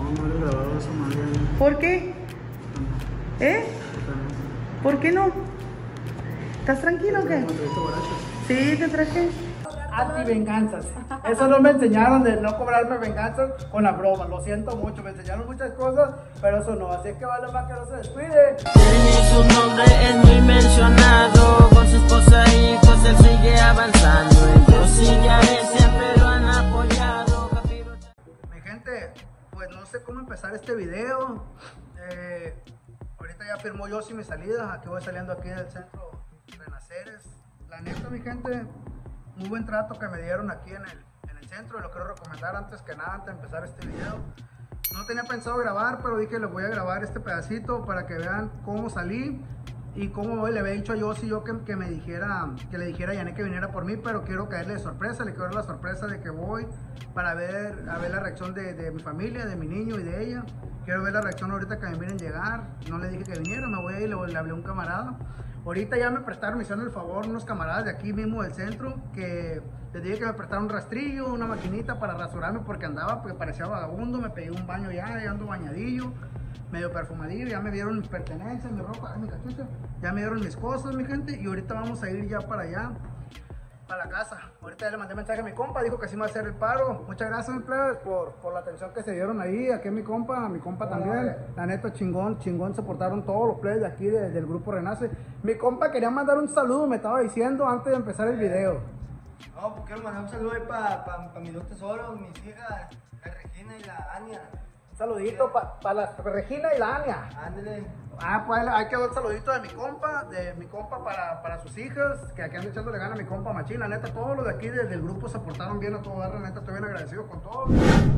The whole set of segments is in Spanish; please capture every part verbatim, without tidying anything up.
no le he grabado esa madre. ¿Por qué? ¿Eh? ¿Por qué no? ¿Estás tranquilo o qué? Sí, te traje. Anti-venganzas. Eso no me enseñaron de no cobrarme venganzas con la broma. Lo siento mucho, me enseñaron muchas cosas, pero eso no. Así que vale más que no se descuide. Ni su nombre es muy mencionado. Con su esposa e hijos él sigue avanzando. En Dios y ya él siempre lo han apoyado. Mi gente, pues no sé cómo empezar este video. Eh, ahorita ya firmó Yossi mi salida. Aquí voy saliendo aquí del centro Renaceres. La neta, mi gente, muy buen trato que me dieron aquí en el, en el centro. Lo quiero recomendar antes que nada, antes de empezar este video. No tenía pensado grabar, pero dije les voy a grabar este pedacito para que vean cómo salí y cómo le había dicho a Yossi yo que, que me dijera, que le dijera a Yané que viniera por mí, pero quiero caerle de sorpresa, le quiero dar la sorpresa de que voy para ver, a ver la reacción de, de mi familia, de mi niño y de ella. Quiero ver la reacción ahorita que me miren llegar. No le dije que viniera, me voy a ir, le, le hablé a un camarada. Ahorita ya me prestaron, me hicieron el favor unos camaradas de aquí mismo del centro, que les dije que me prestaron un rastrillo, una maquinita para rasurarme porque andaba, porque parecía vagabundo. Me pedí un baño ya, ya ando bañadillo, medio perfumadillo, ya me dieron mis pertenencias, mi ropa, mi cachucha, ya me dieron mis cosas, mi gente, y ahorita vamos a ir ya para allá, para la casa. Ahorita ya le mandé mensaje a mi compa, dijo que sí me va a hacer el paro. Muchas gracias, mi plebes, por, por la atención que se dieron ahí. Aquí mi compa, mi compa también. La neta, chingón, chingón, se portaron todos los plebes de aquí de, del grupo Renace. Mi compa quería mandar un saludo, me estaba diciendo antes de empezar el video. No, pues quiero mandar un saludo ahí para pa, pa mis dos tesoros, mis hijas, la Regina y la Ania. Un saludito para pa la Regina y la Ania. Ándale. Ah, pues ahí quedó el saludito de mi compa, de mi compa para, para sus hijas, que aquí ando echándole gana a mi compa Machín. La neta, todos los de aquí desde el grupo se portaron bien a todo dar, la neta, estoy bien agradecido con todos.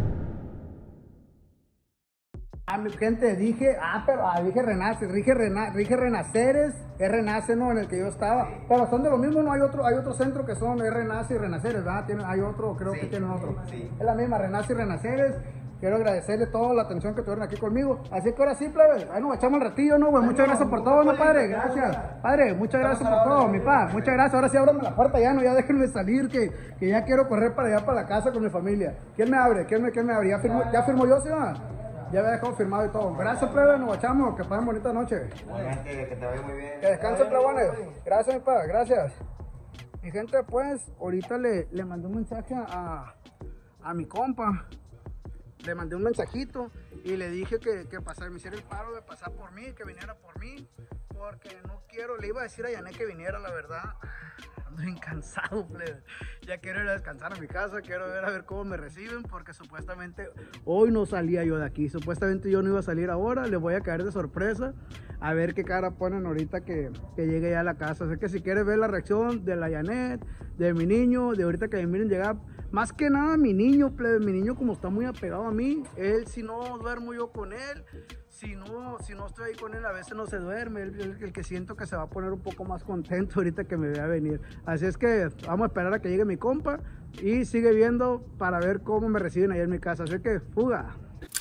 Ah, mi gente, dije, ah, pero, ah, dije Renace, dije, Rena, dije Renaceres, es Renace, ¿no? En el que yo estaba, sí. Pero son de lo mismo, no hay otro, hay otro centro que son, es Renace y Renaceres, ¿verdad? Tiene, hay otro, creo sí, que tienen otro. Sí. Es la misma, Renace y Renaceres. Quiero agradecerle toda la atención que tuvieron aquí conmigo. Así que ahora sí, plebe, ahí nos echamos el ratillo, ¿no, güey? Muchas gracias por todo, ¿no, padre? Gracias. Padre, muchas gracias por todo, mi pa. Muchas gracias. Ahora sí, ábrame la puerta ya, no, ya déjenme salir, que, que ya quiero correr para allá, para la casa con mi familia. ¿Quién me abre? ¿Quién me, quién me abre? ¿Ya firmó, ya firmó yo, sí, va? Ya había dejado firmado y todo. Gracias, plebe, nos echamos. Que pasen bonita noche. Que te vaya muy bien. Que descansen, plebones. Gracias, mi pa, gracias. Mi gente, pues, ahorita le, le mandé un mensaje a, a mi compa. Le mandé un mensajito y le dije que, que pasar, me hiciera el paro de pasar por mí, que viniera por mí, porque no quiero, le iba a decir a Yané que viniera, la verdad, ando bien cansado, plebe. Ya quiero ir a descansar a mi casa, quiero ver a ver cómo me reciben, porque supuestamente hoy no salía yo de aquí, supuestamente yo no iba a salir ahora, les voy a caer de sorpresa, a ver qué cara ponen ahorita que, que llegue ya a la casa. Así que si quieres ver la reacción de la Yanet, de mi niño, de ahorita que me miren llegar, más que nada mi niño, plebe, mi niño como está muy apegado a mí, él si no duermo yo con él, si no, si no estoy ahí con él a veces no se duerme, él, el, el que siento que se va a poner un poco más contento ahorita que me vea venir. Así es que vamos a esperar a que llegue mi compa y sigue viendo para ver cómo me reciben ahí en mi casa, así que fuga.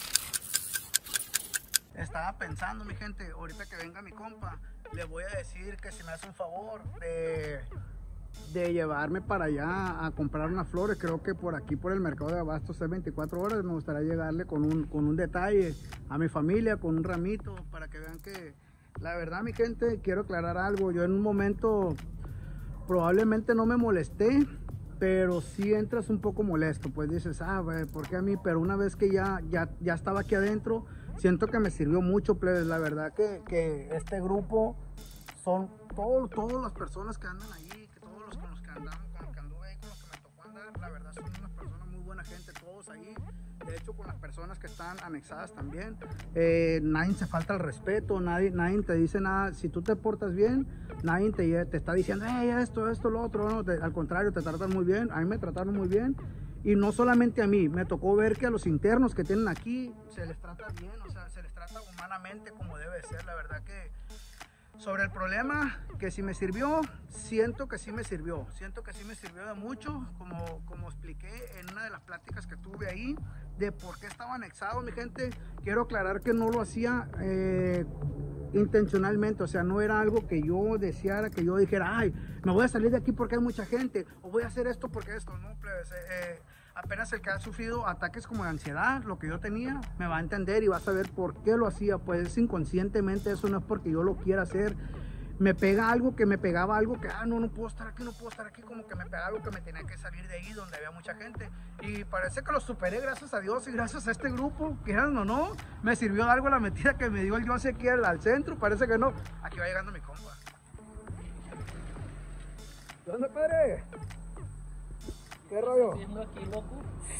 Estaba pensando, mi gente, ahorita que venga mi compa, le voy a decir que si me hace un favor de... de llevarme para allá a comprar unas flores. Creo que por aquí, por el mercado de abastos, es veinticuatro horas, me gustaría llegarle con un, con un detalle a mi familia, con un ramito, para que vean que la verdad, mi gente, quiero aclarar algo. Yo en un momento probablemente no me molesté, pero sí entras un poco molesto, pues dices, ah, wey, ¿por qué a mí? Pero una vez que ya, ya, ya estaba aquí adentro, siento que me sirvió mucho, plebes. La verdad que, que este grupo son todos, todas las personas que andan ahí, andamos, con los que anduve ahí, con los que me tocó andar, la verdad son unas personas muy buena gente, todos ahí, de hecho con las personas que están anexadas también, eh, nadie se falta el respeto, nadie, nadie te dice nada, si tú te portas bien, nadie te, te está diciendo, hey, esto, esto, lo otro, no, te, al contrario, te tratan muy bien, a mí me trataron muy bien, y no solamente a mí, me tocó ver que a los internos que tienen aquí, se les trata bien, o sea, se les trata humanamente como debe ser, la verdad que sobre el problema, que si me sirvió, siento que sí me sirvió, siento que sí me sirvió de mucho, como, como expliqué en una de las pláticas que tuve ahí, de por qué estaba anexado, mi gente. Quiero aclarar que no lo hacía eh, intencionalmente, o sea, no era algo que yo deseara, que yo dijera, ay, me voy a salir de aquí porque hay mucha gente, o voy a hacer esto porque esto, no, pues, eh, apenas el que ha sufrido ataques como de ansiedad, lo que yo tenía, me va a entender y va a saber por qué lo hacía, pues inconscientemente, eso no es porque yo lo quiera hacer. Me pega algo que me pegaba algo que, ah, no, no puedo estar aquí, no puedo estar aquí, como que me pega algo que me tenía que salir de ahí donde había mucha gente. Y parece que lo superé, gracias a Dios y gracias a este grupo, quieran o no, me sirvió de algo la metida que me dio el yo sé que al, al centro, parece que no. Aquí va llegando mi compa. ¿Dónde, padre? ¿Qué rollo? ¿Qué haciendo aquí, loco?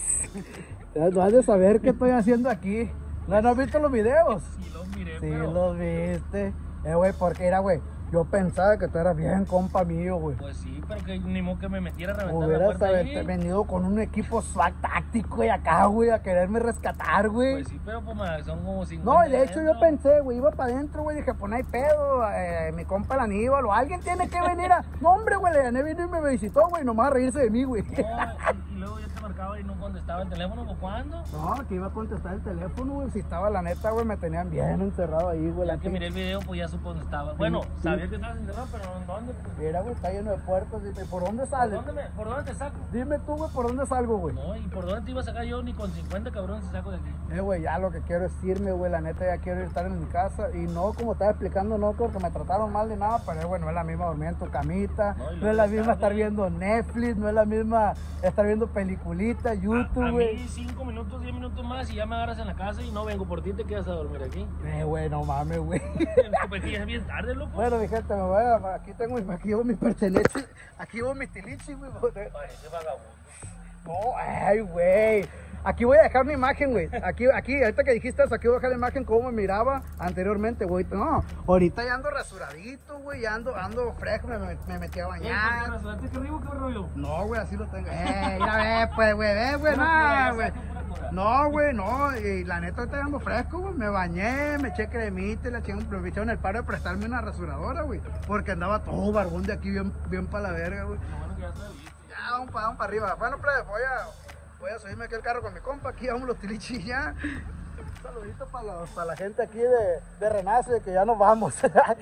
No has de saber qué estoy haciendo aquí. ¿No has visto los videos? Sí los miré, Sí, pero... los viste. Eh, güey, porque era, güey, yo pensaba que tú eras bien compa mío, güey. Pues sí, pero que ni modo que me metiera a reventar la Hubieras puerta haber- ahí. venido con un equipo SWAT táctico, güey, acá, güey, a quererme rescatar, güey. Pues sí, pero pues ma, son como cincuenta No, y de hecho yo adentro. pensé, güey, iba para adentro, güey, dije, pues no hay pedo, eh, mi compa el Aníbal, o alguien tiene que venir a... No, hombre, güey, le gané, vino y me visitó, güey, nomás a reírse de mí, güey. No, y, y luego yo te marcaba y no contestaba el teléfono, ¿por cuándo? No, que iba a contestar el teléfono, güey, si estaba la neta, güey, me tenían bien encerrado ahí, güey. Ya la que neta. miré el video, pues ya supo dónde estaba. Bueno, sí. sabía que estabas encerrado, pero ¿en dónde? Pues? Mira, güey, está lleno de puertas, dime, ¿por dónde ¿Por sales? dónde, me, ¿Por dónde te saco? Dime tú, güey, ¿por dónde salgo, güey? No, ¿y por dónde te iba a sacar yo? Ni con cincuenta cabrones te saco de aquí. Eh, güey, ya lo que quiero es irme, güey, la neta ya quiero estar en mi casa y no, como estaba explicando, no porque me trataron mal ni nada, pero, güey, no es la misma dormir en tu camita, No, y no, lo es la que misma está, estar güey. viendo Netflix, no es la misma estar viendo peliculitas, YouTube, A, a güey. mí cinco minutos, diez minutos más y ya me agarras en la casa y no vengo por ti, te quedas a dormir aquí. Eh, güey, no mames, güey. Pues que ya es bien tarde, loco. Bueno, mi gente, me voy a, aquí tengo, aquí llevo mis pertenencias, aquí llevo mi tilichi, güey. Parece vagabundo. No, ay, güey. Aquí voy a dejar una imagen, güey. Aquí, aquí, ahorita que dijiste eso, aquí voy a dejar la imagen cómo me miraba anteriormente, güey. No, ahorita ya ando rasuradito, güey. Ya ando, ando fresco, me, me, me metí a bañar. ¿Qué arriba, qué rollo? No, güey, así lo tengo. Eh, mira, ve, pues, güey, ve, güey, no, güey. No, güey, no. Y la neta, ahorita ya ando fresco, güey. Me bañé, me eché cremita y la chingo, me echaron el paro de prestarme una rasuradora, güey. Porque andaba todo barbón de aquí bien, bien para la verga, güey. Lo bueno que ya está listo. Ya, vamos para, vamos para arriba. Bueno, pues, voy a, voy a subirme aquí al carro con mi compa. Aquí vamos los tilichis ya. Un saludito para, los, para la gente aquí de, de Renace, que ya nos vamos.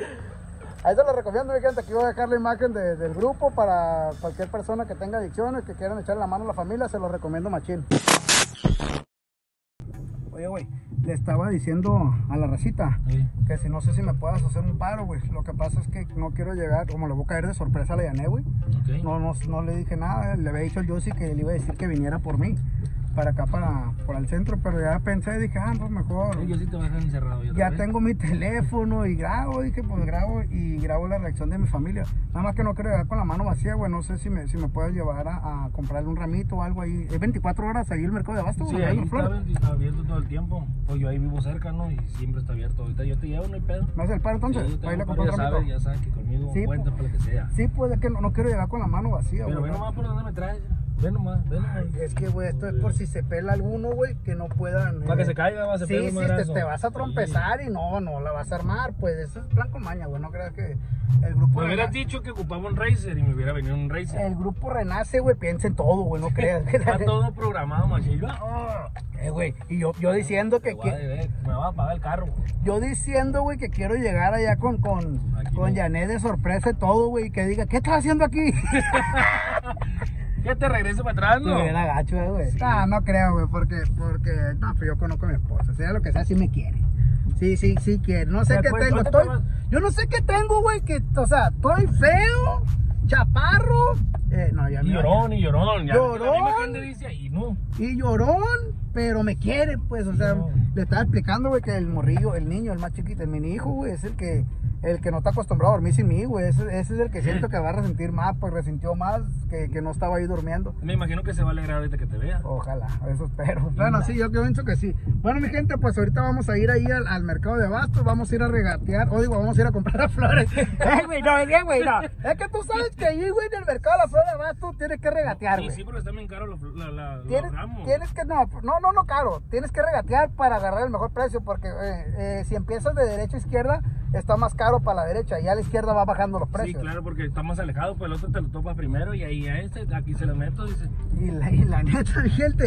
Ahí se lo recomiendo, mi gente. Aquí voy a dejar la imagen de- del grupo para cualquier persona que tenga adicciones, que quieran echarle la mano a la familia. Se los recomiendo machín. Oye, güey, le estaba diciendo a la racita Sí. que si no sé si me puedas hacer un paro, güey. Lo que pasa es que no quiero llegar, como le voy a caer de sorpresa a la Yané, güey. Ok. No, no, no le dije nada, le había dicho al Yossi que le iba a decir que viniera por mí, para acá, para, por el centro, pero ya pensé y dije, ah, pues mejor. Sí, yo sí te voy a dejar encerrado. yo Ya también. tengo mi teléfono y grabo, dije, pues grabo y grabo la reacción de mi familia. Nada más que no quiero llegar con la mano vacía, güey. No sé si me, si me puedes llevar a, a comprarle un ramito o algo ahí. Es veinticuatro horas ahí el mercado de abasto, Sí, güey, ahí las está, flores. abierto- está abierto todo el tiempo. Pues yo ahí vivo cerca, ¿no? Y siempre está abierto. Ahorita yo te llevo, no hay pedo. ¿Me haces el paro entonces? Sí, yo te Para irle a hago comprar paro, un ya ramito. sabes, ya sabes que conmigo Sí, cuenta pues. para lo que sea. Sí, pues es que no, no quiero llegar con la mano vacía, Pero güey. ve nomás por dónde me traes. Ve nomás, ve nomás. Es que, güey, esto es por si se pela alguno, güey, que no puedan... Para que eh, se caiga, va a ser Sí, pedo sí, un te, madrazo. te vas a trompezar y no, no la vas a armar, pues eso es plan con maña, güey, no creas que el grupo... Me hubieras Rena- dicho que ocupaba un racer y me hubiera venido un racer. El grupo renace, güey, piensa en todo, güey, no creas. que la- Está todo programado, machilla. Eh, güey, y yo, yo diciendo que... Me voy a que- deber, me va a pagar el carro. yo diciendo, güey, que quiero llegar allá con, con, Aquí con no. Yané de sorpresa y todo, güey, y que diga, ¿qué estás haciendo aquí? Que te regrese para atrás, ¿no? Era gacho, eh, güey. No, no creo, güey, porque, porque, no, pues yo conozco a mi esposa, sea lo que sea, sí me quiere. Sí, sí, sí quiere. No sé Pero, qué pues, tengo, ¿dónde te estoy, vas? yo no sé qué tengo, güey, que, o sea, estoy feo, chaparro, eh, no, ya Y me- llorón, y llorón. Ya Llorón. La misma gente dice, y no. y llorón, pero me quiere, pues, o sea, No. le estaba explicando, güey, que el morrillo, el niño, el más chiquito, el mini hijo, güey, es el que, el que no está acostumbrado a dormir sin mí, güey, ese, ese es el que siento que va a resentir más, pues resintió más que, que no estaba ahí durmiendo. Me imagino que se va a alegrar ahorita que te vea. Ojalá, eso espero. Bueno, sí, yo pienso que sí. Bueno, mi gente, pues ahorita vamos a ir ahí al, al mercado de abastos, vamos a ir a regatear, o digo, vamos a ir a comprar las flores. Eh, güey, no, bien, güey, no. Es que tú sabes que ahí, güey, en el mercado de las flores de abastos tienes que regatear, Sí, güey. sí, pero están bien caros los, la, la, los Tienes, ramos. tienes que, no, no, no, no, caro. Tienes que regatear para agarrar el mejor precio, porque eh, eh, si empiezas de derecha a izquierda, está más caro para la derecha, y a la izquierda va bajando los Sí, precios. claro, porque está más alejado, pues el otro te lo topas primero y ahí a este, aquí se lo meto, dice. Y la, y la neta, mi gente,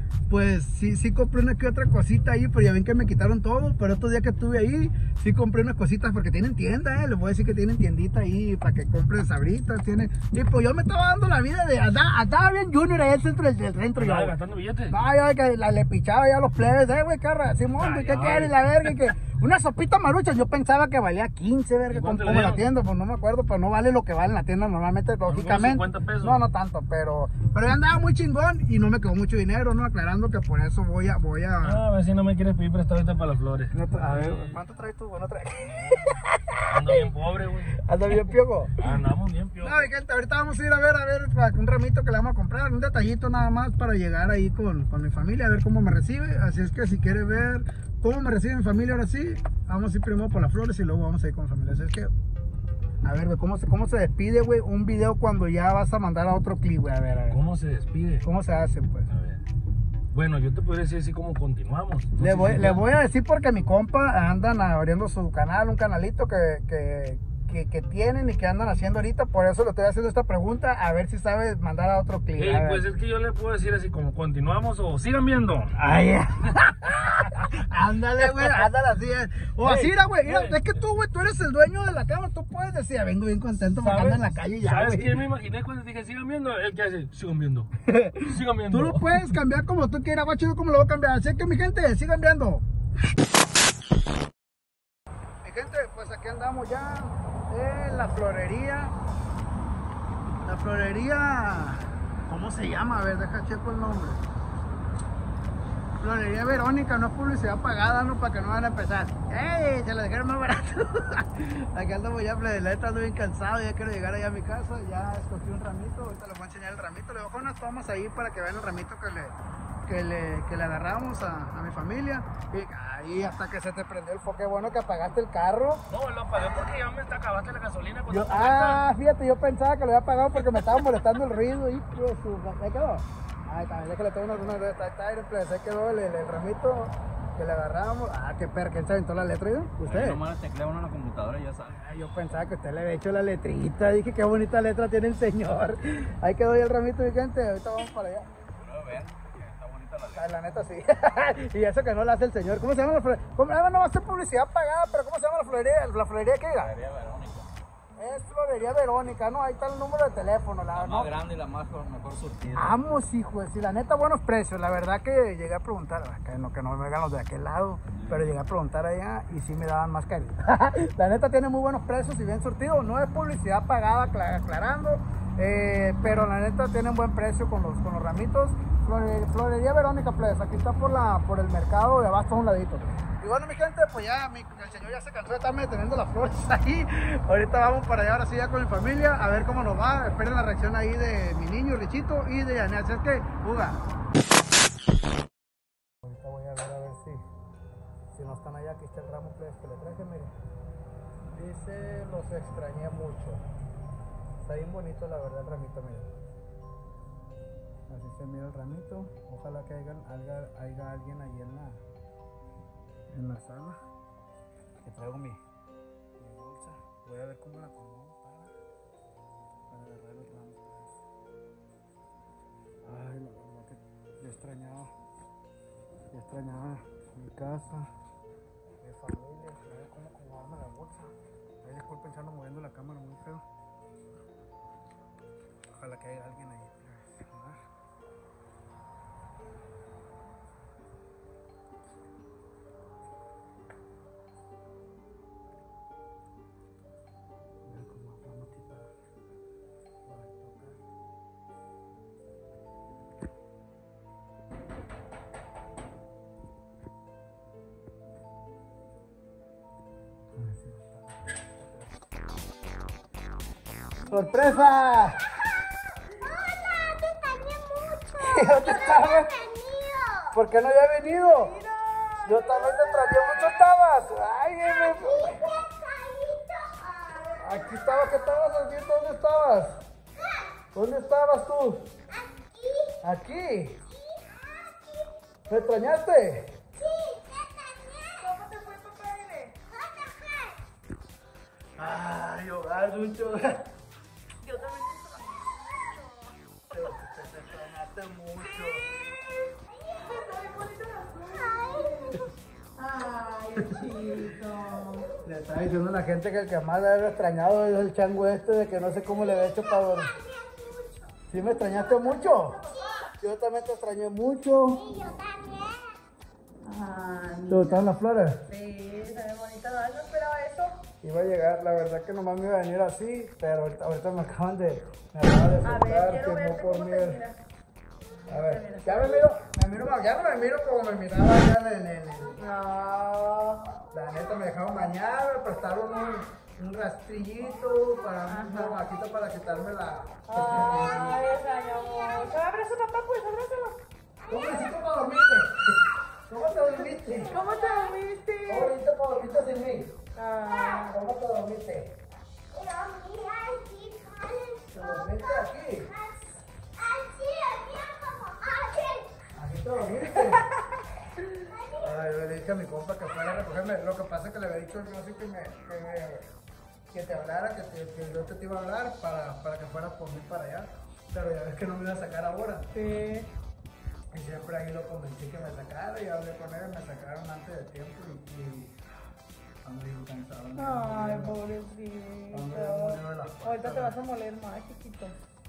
pues sí, sí compré una que otra cosita ahí, pero ya ven que me quitaron todo. Pero estos días que estuve ahí, sí compré unas cositas porque tienen tienda, eh. Les voy a decir que tienen tiendita ahí para que compren sabritas. Tienen... Y pues yo me estaba dando la vida de. Andaba, andaba bien junior ahí al centro del, del centro. ¿Andaba Yo, gastando billetes? no, yo que la, le pichaba ya a los plebes, eh, güey, carra. Simón, Ay, ¿qué ay. quieres? La verga, y que. Una sopita marucha, yo pensaba que valía quince, verga, ¿Y como cuánto como le la dieron? tienda, pues no me acuerdo, pero no vale lo que vale en la tienda normalmente, lógicamente. cincuenta pesos? No, no tanto, pero, pero ya andaba muy chingón y no me quedó mucho dinero, ¿no? Aclarando que por eso voy a, voy a. Ah, a ver si no me quieres pedir prestado ahorita para las flores. No tra- a ver, ¿cuánto traes tú? Bueno, traes. Ando bien pobre, güey. Anda bien, piojo. Andamos bien, pio. No, mi gente, ahorita vamos a ir a ver, a ver, para un ramito que le vamos a comprar, un detallito nada más para llegar ahí con, con mi familia, a ver cómo me recibe. Así es que si quiere ver cómo me recibe mi familia ahora sí, vamos a ir primero por las flores y luego vamos a ir con mi familia. Así es que, a ver, güey, ¿cómo se, cómo se despide, güey? Un video cuando ya vas a mandar a otro clip, güey, a ver, a ver. ¿Cómo se despide? ¿Cómo se hace, pues? A ver. Bueno, yo te podría decir así como continuamos. No Le sé voy, si le ya- voy a decir porque mi compa andan abriendo su canal, un canalito que, que, que, que tienen y que andan haciendo ahorita, por eso le estoy haciendo esta pregunta, a ver si sabes mandar a otro clip. Ey, a ver. pues es que yo le puedo decir así como continuamos o sigan viendo. Ay, ándale, güey, ándale así. eh. O así, Ey, mira, güey, mira, ey. es que tú, güey, tú eres el dueño de la cámara, tú puedes decir, "Ah, vengo bien contento porque ando en la calle ya, ¿Sabes güey". quién me imaginé cuando dije sigan viendo? El que hace, sigan viendo. Sigan viendo. Tú lo puedes cambiar como tú quieras, guacho, yo como lo voy a cambiar. Así que, mi gente, sigan viendo. Mi gente, pues aquí andamos ya en la florería. La florería, ¿cómo se llama? A ver, deja checo el nombre. Florería Verónica, no es publicidad pagada, no, para que no van a empezar. ¡Ey! Se la dejaron más barato. Aquí andamos ya, pledeleta, ando bien cansado, ya quiero llegar allá a mi casa. Ya escogí un ramito, ahorita les voy a enseñar el ramito. Le voy a dejar unas tomas ahí para que vean el ramito que le, que le, que le agarramos a, a mi familia. Y ahí hasta que se te prendió el foco, qué bueno que apagaste el carro. No, lo apagué porque ya me está acabaste la gasolina. Yo, cuando ah, fíjate, yo pensaba que lo había apagado porque me estaba molestando el ruido. Y pues, su, ¿ya quedó? Ahí está, ya que le tengo una runa de Tire, pues ahí quedó el, el, el ramito que le agarramos. Ah, qué perra, ¿quién se aventó la letra yo? ¿Usted? Nomás teclea uno en la computadora y ya sabe. Ah, yo pensaba que usted le había hecho la letrita. Dije, qué bonita letra tiene el señor. Ahí quedó ya el ramito, mi gente. Ahorita vamos para allá. Pero vean, que está bonita la letra. Ah, la neta sí. Y eso que no la hace el señor. ¿Cómo se llama la florería? ¿Cómo? Ah, no va a ser publicidad pagada, pero ¿cómo se llama la florería? ¿La florería qué diga? Sería Verónica. Es Florería Verónica, ¿no? Ahí está el número de teléfono, la La verdad. más grande y la más mejor surtida. Vamos, hijo, sí, la neta, buenos precios. La verdad que llegué a preguntar, ah, que no, que no me vengan los de aquel lado, pero llegué a preguntar allá y sí me daban más caro. La neta tiene muy buenos precios y bien surtido. No es publicidad pagada, acla- aclarando, eh, pero la neta tienen buen precio con los, con los ramitos. Flore- Florería Verónica, pues, aquí está por, la, por el mercado de abasto a un ladito. Y bueno, mi gente, pues ya mi- el señor ya se cansó de estarme deteniendo las flores ahí. Ahorita vamos para allá, ahora sí, ya con mi familia, a ver cómo nos va. Esperen la reacción ahí de mi niño Richito y de Yanet. Así es que, juga. Ahorita voy a ver a ver si, si no están allá. Aquí está el ramo pues, que le traje, miren. Dice, los extrañé mucho. Está bien bonito, la verdad, el ramito, miren. Así se mira el ramito. Ojalá que haya, haya, haya alguien ahí en la, en la sala. Que traigo mi, mi bolsa. Voy a ver cómo la acomodo para, para agarrar los ramos. Ay, la verdad que ya extrañaba. Ya extrañaba mi casa, mi familia. A ver cómo acomodarme la bolsa. Ay, disculpen, ya ando moviendo la cámara muy feo. Ojalá que haya alguien ahí. A ver. Mira cómo vamos a tirar. Para tocar. ¡Sorpresa! Hola, te extrañé mucho. ¿Dónde Yo no estabas? había venido. ¿Por qué no había venido? Yo también te extrañé mucho. ¿Estabas? Ay, me- Aquí, aquí estaba, ¿qué estabas haciendo? ¿Dónde estabas? ¿Dónde estabas tú? aquí. ¿Aquí? ¿Me extrañaste? Sí, te extrañé. ¿Cómo te fue, papá? Dile. Ay, hogar, Ducho. Yo también te extrañé mucho. Te extrañaste mucho. está diciendo la gente que el que más le había extrañado es el chango este, de que no sé cómo le había hecho para dormir. ¿Sí me extrañaste mucho? Yo también te extrañé mucho. Y yo también. Ay, ¿Te gustaron las flores? sí, se ve bonita, no, no esperaba eso. Iba a llegar, la verdad que nomás me iba a venir así, pero ahorita, ahorita me acaban de, me acaban de A ver, soltar quiero que no verte por cómo mí. te miras. A ver, ya me miro, me miro, ya no me miro como me miraba allá en el, en el- No. La neta me dejaron bañar, me prestaron un, un rastrillito, para un trabajito para quitarme la... Ay, extraño mucho. Abraza a papá, pues, abrázalo. ¿Cómo hiciste para dormirte? ¿Cómo te dormiste? ¿Cómo te dormiste? ¿Cómo hiciste para dormirte sin mí? Ah, ¿Cómo te dormiste? Y yo, mira, aquí, ¿Te dormiste aquí? así, aquí, como aquí. ¿Aquí te dormiste? Ay, yo le dije a mi compa que fuera a recogerme. Lo que pasa es que le había dicho yo sí que me, que me- que te hablara, que, te, que yo te iba a hablar para, para que fueras por mí para allá. Pero ya ves que no me iba a sacar ahora. sí. Y siempre ahí lo convencí que me sacara y hablé con él, me sacaron antes de tiempo y... y ando bien cansado. ando bien Ay, molido. pobrecito. Ando bien molido de las patas, Ahorita te ¿no? vas a moler más, chiquito.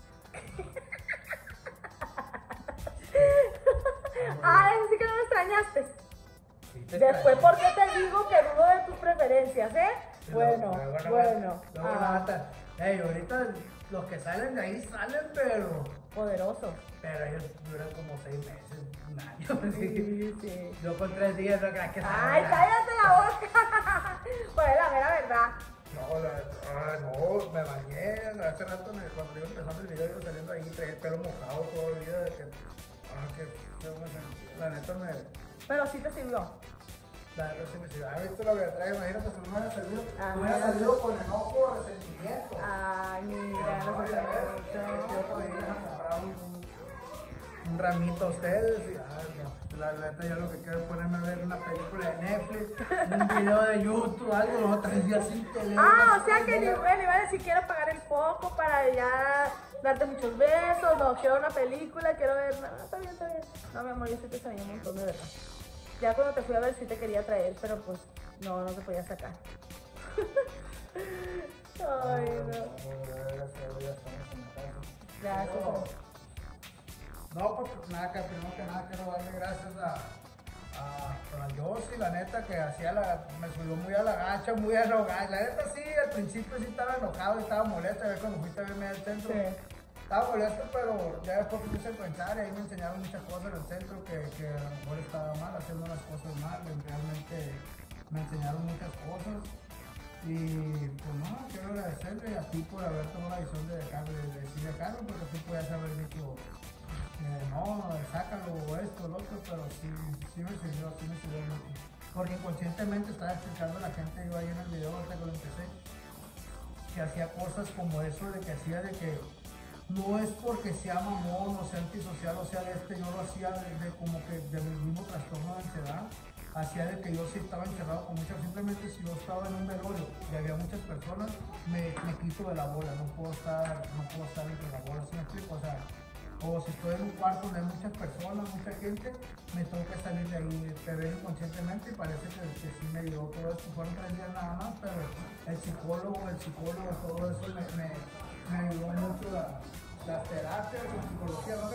Ay, así que no me extrañaste. Sí, te Después, extrañé. ¿por qué te digo que dudo de tus preferencias, eh? Sí, Bueno, luego- luego no bueno. va- luego no va a estar. Ey, ahorita los que salen de ahí salen, pero... Poderoso. Pero ellos duran como seis meses, un año. Sí. Sí, sí. Yo con tres días no creas que Ay, salga. cállate la boca. Pues es la mera verdad. No, la, ah, no, me bañé. Hace rato me, cuando iba empezando el video iba saliendo ahí, traía el pelo mojado todo el día. De que, ah, que, que no sé, la neta me... Pero sí te sirvió. La neta sí me sirvió. ¿Has visto lo que trae? Imagínate si no hubiera salido, Ajá. hubiera salido con enojo, resentimiento. Ay, mira, no No, sé ya ves, yo podría comprar un, un, un ramito a ustedes y ay, no, la neta yo lo que quiero es ponerme a ver una película de Netflix, un video de YouTube, algo, no, tres días sin teléfono. Ah, o sea que él iba a decir quiero pagar el poco para ya darte muchos besos, no, quiero una película, quiero ver, no, está bien, está bien. No, mi amor, yo sí te extrañé un montón, de verdad. Ya cuando te fui a ver sí te quería traer, pero pues no, no te podía sacar. Ay, no. Gracias. No, pues nada, que primero que nada quiero darle gracias a, a, a Yossi, la neta que hacía la, me subió muy a la gacha, muy a la gacha. La neta sí, al principio sí estaba enojado y estaba molesto, a ver cuando fuiste a verme al centro. Sí. Estaba molesto, pero ya después puse a pensar y ahí me enseñaron muchas cosas en el centro que, que a lo mejor estaba mal, haciendo las cosas mal, realmente me enseñaron muchas cosas. Y pues no, quiero agradecerle a ti por haber tomado la decisión de dejarle de decirle a Carlos, porque tú puedes haber dicho, eh, no, sácalo o esto, lo otro, pero sí, sí me sirvió, sí me sirvió mucho. Porque inconscientemente estaba explicando a la gente, yo ahí en el video hasta que lo empecé, que hacía cosas como eso, de que hacía de que no es porque sea mamón o sea antisocial o sea de este, yo lo hacía de, de como que de mi mismo trastorno de ansiedad. Hacía de que yo sí estaba encerrado con muchas, simplemente si yo estaba en un velorio y había muchas personas, me, me quito de la bola, no puedo estar, no puedo estar entre la bola, ¿sí me explico? O sea, o si estoy en un cuarto donde hay muchas personas, mucha gente, me tengo que salir de ahí, te veo inconscientemente y parece que, que sí me dio todo esto, fueron tres días nada más, pero el psicólogo, el psicólogo, todo eso me, me, me ayudó mucho la, las terapias, la psicología, ¿no?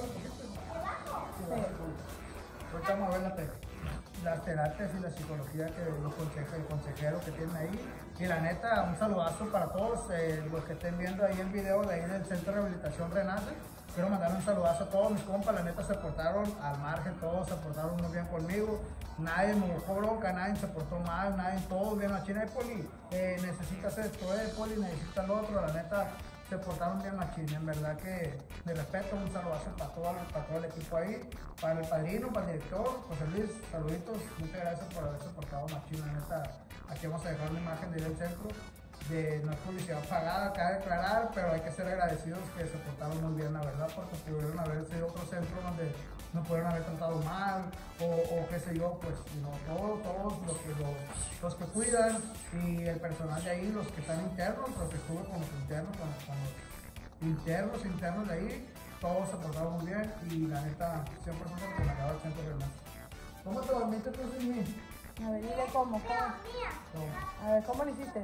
Sí. Ahorita vamos a ver la te- las terapias y la psicología que los consejeros, el consejero que tienen ahí. Y la neta, un saludazo para todos eh, los que estén viendo ahí el video de ahí del Centro de Rehabilitación Renace. Quiero mandar un saludazo a todos mis compas, la neta se portaron al margen, todos se portaron muy bien conmigo. Nadie me buscó bronca, nadie se portó mal, nadie, todos bien. A China y Poli, eh, necesitas esto, eh, Poli, necesitas lo otro. La neta, se portaron bien machín, en verdad que de respeto, un saludazo para todo, para todo el equipo ahí, para el padrino, para el director, José Luis, saluditos, muchas gracias por haberse portado machín, la neta, aquí vamos a dejar una imagen de ir al centro, de no es publicidad pagada, cabe declarar, pero hay que ser agradecidos que se portaron muy bien, la verdad, porque pudieron haber sido otro centro donde no pudieron haber tratado mal, o, o qué sé yo, pues, no, todos, todos los que, los, los que cuidan, y el personal de ahí, los que están internos, los que estuve con los internos, con, con los internos, internos de ahí, todos se portaron muy bien, y la neta, cien por ciento recomendado al centro de Renace. ¿Cómo te dormiste tú sin mí? A ver, dile cómo, cómo. A ver, ¿cómo lo hiciste?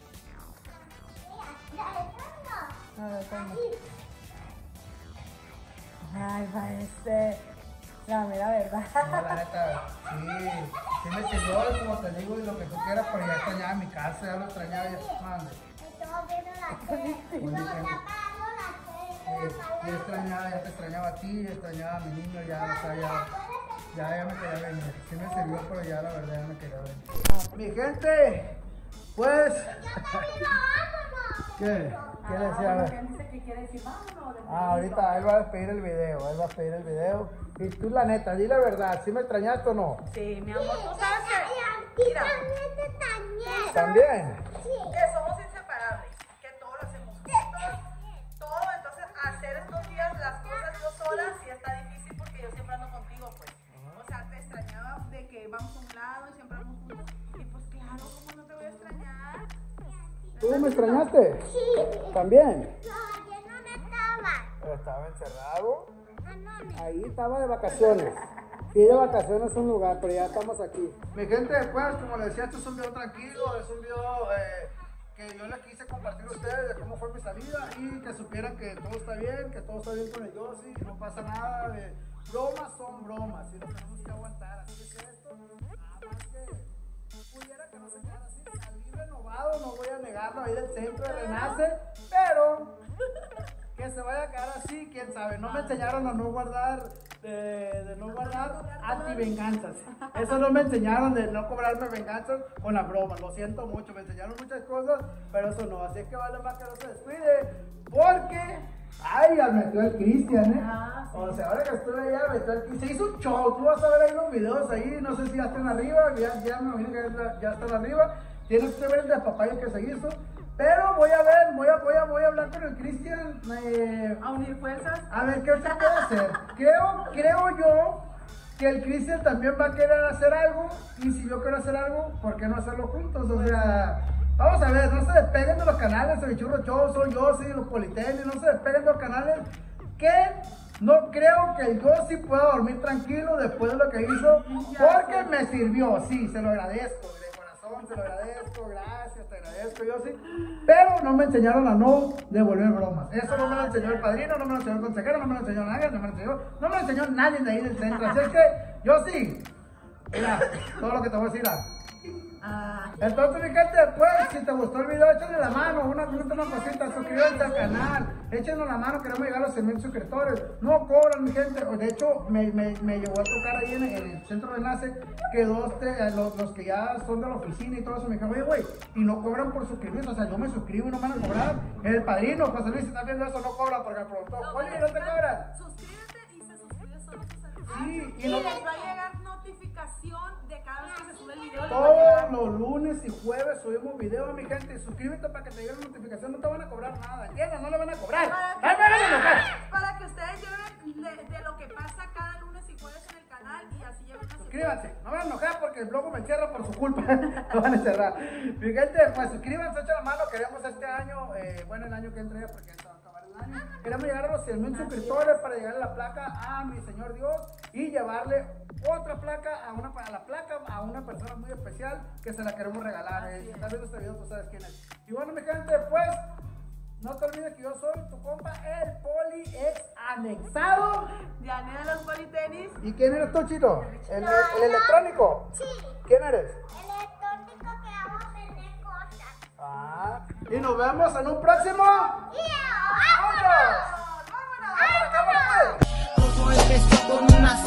A ver, ¿cómo? Ay, parece la mera verdad. No, la neta, sí, sí me sirvió, como te digo, y lo que tú quieras, pero ya extrañaba mi casa, ya lo extrañaba, ya, mande. Yo extrañaba, ya te extrañaba a ti, extrañaba a mi niño, ya, o sea, ya, ya, ya me quería venir. Sí me sirvió, pero ya la verdad ya me quería venir. Mi gente, pues... ¿Qué? ¿Qué decía? A ver. Ah, ahorita él va a despedir el video, él va a despedir el video. Y tú la neta, di la verdad, ¿sí me extrañaste o no? Sí, mi amor, tú sabes que... Mira, ¿También? que somos inseparables, que todo lo hacemos juntos, todo, entonces hacer estos días las cosas yo sola sí está difícil porque yo siempre ando contigo, pues. O sea, te extrañaba de que vamos a un lado y siempre vamos juntos. Y pues claro, ¿cómo no te voy a extrañar? ¿Tú me extrañaste? Sí. ¿También? No, ayer no estaba. Estaba encerrado. Anones. Ahí estaba de vacaciones. Sí, de vacaciones un lugar, pero ya estamos aquí. Mi gente, pues, como les decía, esto es un video tranquilo, es un video eh, que yo les quise compartir a ustedes de cómo fue mi salida y que supieran que todo está bien, que todo está bien con el Yossi, no pasa nada, de bromas son bromas y nos tenemos que aguantar. Así que esto, nada más que pudiera que no se quedara así, salí renovado, no voy a negarlo, ahí del centro de Renace, pero... que se vaya a quedar así, quién sabe. No me enseñaron a no guardar, de, de no guardar anti-venganzas. Eso no me enseñaron, de no cobrarme venganzas con la broma. Lo siento mucho, me enseñaron muchas cosas, pero eso no. Así es que vale más que no se descuide, porque... ay, ya metió el Cristian, ¿eh? Ah, sí. O sea, ahora que estuve allá, metió el Cristian. Se hizo un show, tú vas a ver ahí los videos ahí, no sé si ya están arriba, ya, ya me imagino que ya, ya están arriba. Tienes que ver el de papaya que se hizo. Pero voy a ver, voy a, voy a, voy a hablar con el Cristian. Eh, A unir fuerzas. a ver qué se puede hacer. Creo, creo yo que el Cristian también va a querer hacer algo. Y si yo quiero hacer algo, ¿por qué no hacerlo juntos? O sea, vamos a ver, no se despeguen de los canales. El Churro Show, soy yo, sí, los Politenis. No se despeguen de los canales. Que no creo que el Yossi pueda dormir tranquilo después de lo que hizo. Porque me sirvió, sí, se lo agradezco. Se lo agradezco, gracias, te agradezco, yo sí. Pero no me enseñaron a no devolver bromas. Eso no me lo enseñó el padrino, no me lo enseñó el consejero, no me lo enseñó nadie, no me lo enseñó, no me lo enseñó nadie de ahí del centro. Así es que yo sí. Mira, todo lo que te voy a decir. Ah, Entonces, mi gente, pues, si te gustó el video, échenle la mano, una, una cosita, suscríbanse al canal, échenos la mano, queremos llegar a los cien mil suscriptores. No cobran, mi gente. De hecho, me, me, me llevó a tocar ahí en, en el centro de Nace, que dos, tres, los, los que ya son de la oficina y todo eso, me dijeron, oye, güey, y no cobran por suscribirse, o sea, yo me suscribo y no me van a cobrar. El padrino, José Luis, si estás viendo eso, no cobra porque me preguntó, oye, ¿no te cobran? suscríbete y se suscribe solo tu servidor. Sí, y y no- les va a llegar notificación de cada vez que se sube el video. les va a Todos llegar. los lunes y jueves subimos videos, mi gente. Suscríbete para que te llegue la notificación. No te van a cobrar nada, ¿entiendes? No le van a cobrar. ¡Ay, me van a enojar! Para que ustedes lleven de, de lo que pasa cada lunes y jueves en el canal y así lleven una Suscríbanse. No me van a enojar porque el blog me encierra por su culpa. Lo van a encerrar. Mi gente, pues suscríbanse, echen la mano. Queremos este año, eh, bueno, el año que entra ya porque ya se va a acabar el año. Queremos llegar a los cien mil suscriptores para llegarle la placa a mi Señor Dios y llevarle otra placa a una a la placa a una persona muy especial que se la queremos regalar. Eh, si estás viendo este video, tú sabes quién es. Y bueno, mi gente, pues no te olvides que yo soy tu compa, el Poli ex anexado. Diane de los Politenis. ¿Y quién eres tú, Chito? ¿El, el electrónico? Sí. ¿Quién eres? El electrónico que vamos a vender cosas. Ah, y nos vemos en un próximo. ¡Y ¡Vámonos! ¡Vámonos! ¡Vámonos! ¡Vámonos! Todo empezó con una